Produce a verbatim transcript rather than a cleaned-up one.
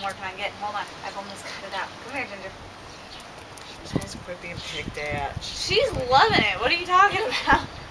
working on getting. Hold on. I've almost cut it out. Come here, Ginger. She's supposed to quit being picked at. She's loving it. What are you talking about?